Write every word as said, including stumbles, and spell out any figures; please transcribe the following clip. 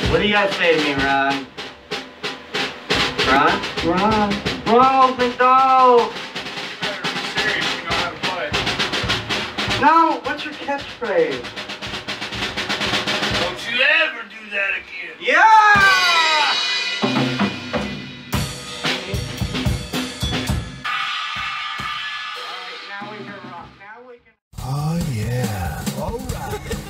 What do you got to say to me, Ron? Ron? Ron? Ron, open the door! Serious, you know how to play. No, what's your catchphrase? Don't you ever do that again. Yeah! Alright, now we can rock. Now we can... Oh, yeah. All right.